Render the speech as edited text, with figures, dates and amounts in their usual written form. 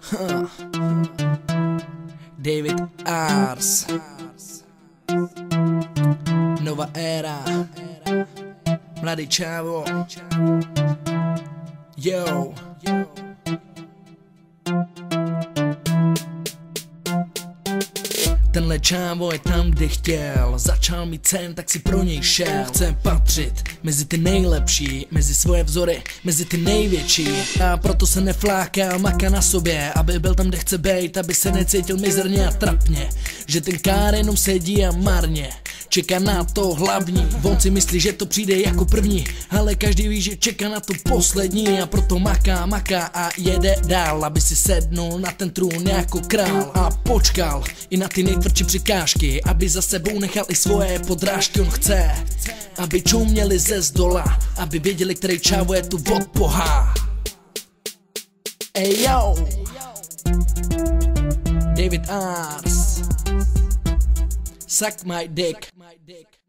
David Ars, nová éra, mladý čávo, yo. Tenhle čávo je tam, kde chtěl. Začal mít sen, tak si pro něj šel. Chce patřit mezi ty nejlepší, mezi svoje vzory, mezi ty největší. A proto se nefláká, maká na sobě, aby byl tam, kde chce bejt, aby se necítil mizerně a trapně. Že ten kár jenom sedí a marně čeká na to hlavní. On si myslí, že to přijde jako první, ale každý ví, že čeká na to poslední. A proto maká a jede dál, aby si sednul na ten trůn jako král. A počkal i na ty nejtvrdší překážky, aby za sebou nechal i svoje podrážky. On chce, aby čuměli ze zdola, aby věděli, který čávo je tu od Boha. Ej yo, David Ars, suck my dick.